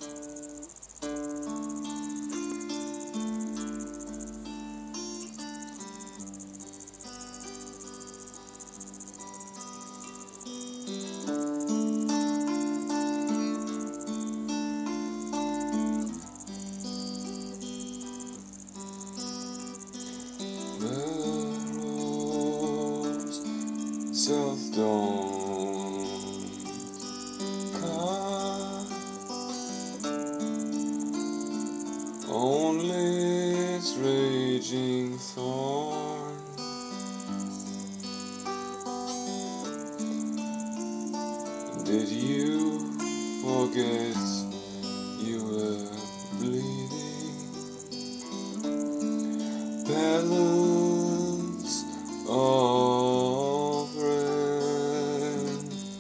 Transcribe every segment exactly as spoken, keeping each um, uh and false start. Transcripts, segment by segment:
Self don't cut, only its raging thorn. Did you forget you were bleeding? Petals of rain,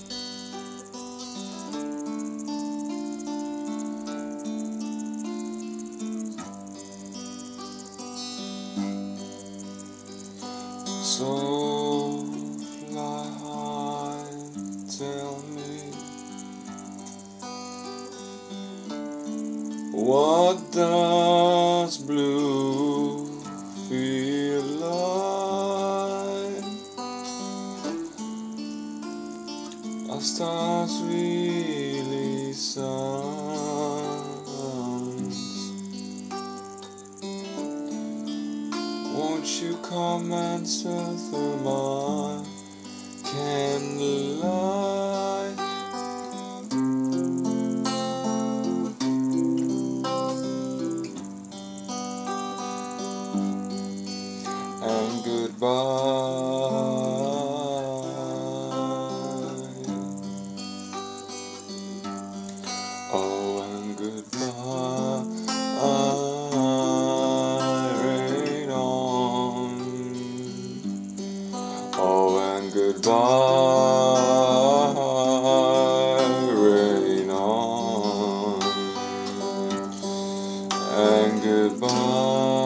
so fly high, tell me, what does blue feel like? Are stars really suns? Won't you come and set my candlelight? And goodbye. Oh, and goodbye, rain on. Oh, and goodbye, rain on. And goodbye.